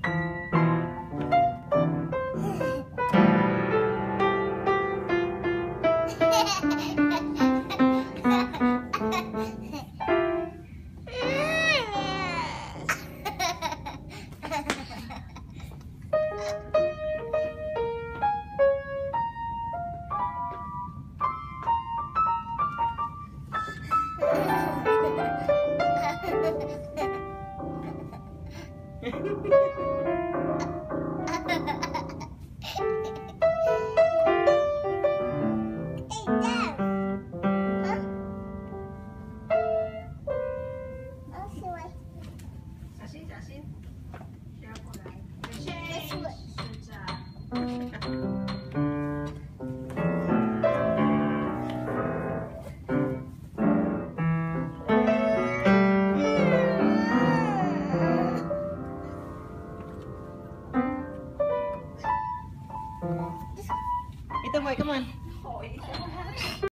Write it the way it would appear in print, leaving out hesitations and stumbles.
小心小心，不要过来。是这。Ito boy, come on.